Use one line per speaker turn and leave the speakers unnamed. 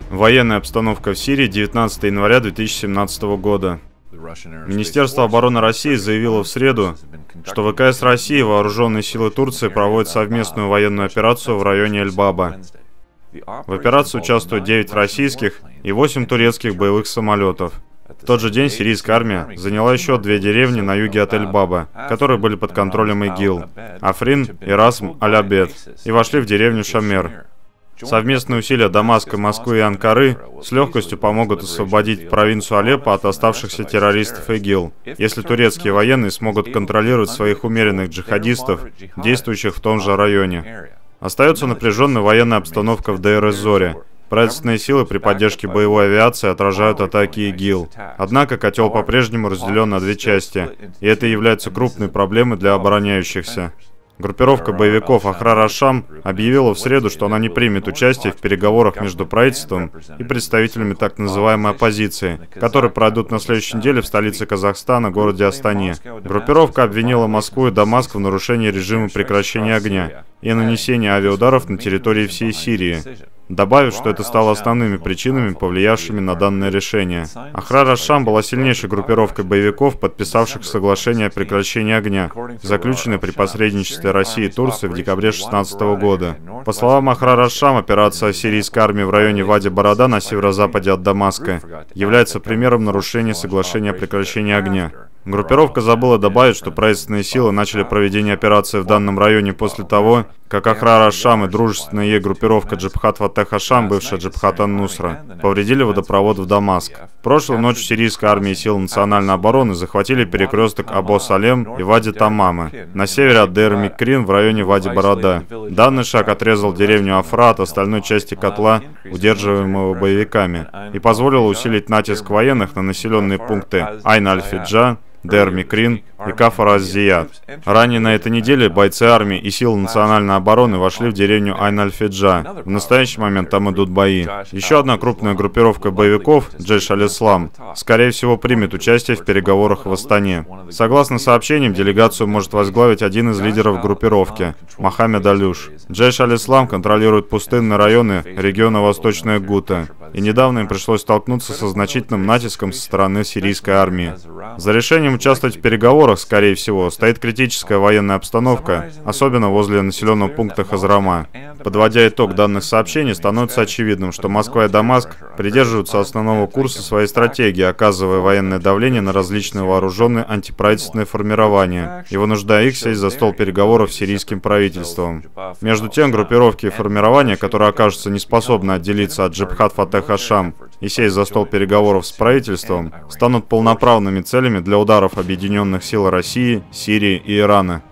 Военная обстановка в Сирии 19 января 2017 года. Министерство обороны России заявило в среду, что ВКС России и вооруженные силы Турции проводят совместную военную операцию в районе Эль-Баба. В операции участвуют 9 российских и 8 турецких боевых самолетов. В тот же день сирийская армия заняла еще 2 деревни на юге от Эль-Баба, которые были под контролем ИГИЛ – Африн и Расм Аль-Абед, и вошли в деревню Шамер. Совместные усилия Дамаска, Москвы и Анкары с легкостью помогут освободить провинцию Алеппо от оставшихся террористов ИГИЛ, если турецкие военные смогут контролировать своих умеренных джихадистов, действующих в том же районе. Остается напряженная военная обстановка в Дейр-эз-Зоре. Правительственные силы при поддержке боевой авиации отражают атаки ИГИЛ. Однако котел по-прежнему разделен на 2 части, и это является крупной проблемой для обороняющихся. Группировка боевиков Ахрар аш-Шам объявила в среду, что она не примет участие в переговорах между правительством и представителями так называемой оппозиции, которые пройдут на следующей неделе в столице Казахстана, городе Астане. Группировка обвинила Москву и Дамаск в нарушении режима прекращения огня и нанесении авиаударов на территории всей Сирии, добавив, что это стало основными причинами, повлиявшими на данное решение. Ахрар аш-Шам была сильнейшей группировкой боевиков, подписавших соглашение о прекращении огня, заключенное при посредничестве России и Турции в декабре 2016 года. По словам Ахрар аш-Шам, операция сирийской армии в районе Вади-Барада на северо-западе от Дамаска является примером нарушения соглашения о прекращении огня. Группировка забыла добавить, что правительственные силы начали проведение операции в данном районе после того, как Ахрар аш-Шам и дружественная ей группировка Джабхат Фатех аш-Шам, бывшая Джабхат ан-Нусра, повредили водопровод в Дамаск. Прошлой ночью сирийская армия и силы национальной обороны захватили перекресток Абу-Салем и Вади-Тамамы на севере от Дейр-Микрин в районе Вади-Барада. Данный шаг отрезал деревню Афра от остальной части котла, удерживаемого боевиками, и позволил усилить натиск военных на населенные пункты Айн-Аль-Фиджа, Дейр-Микрин и Кафар-аз-Зият. Ранее на этой неделе бойцы армии и сил национальной обороны вошли в деревню Айн-Аль-Фиджа. В настоящий момент там идут бои. Еще одна крупная группировка боевиков, Джейш аль-Ислам, скорее всего примет участие в переговорах в Астане. Согласно сообщениям, делегацию может возглавить один из лидеров группировки – Мохаммед Алюш. Джейш аль-Ислам контролирует пустынные районы региона Восточная Гута, и недавно им пришлось столкнуться со значительным натиском со стороны сирийской армии. За решением участвовать в переговорах, скорее всего, стоит критическая военная обстановка, особенно возле населенного пункта Хазрама. Подводя итог данных сообщений, становится очевидным, что Москва и Дамаск придерживаются основного курса своей стратегии, оказывая военное давление на различные вооруженные антиправительственные формирования и вынуждая их сесть за стол переговоров с сирийским правительством. Между тем, группировки и формирования, которые окажутся неспособны отделиться от Джабхат Фатех аш-Шам и сесть за стол переговоров с правительством, станут полноправными целями для ударов объединенных сил России, Сирии и Ирана.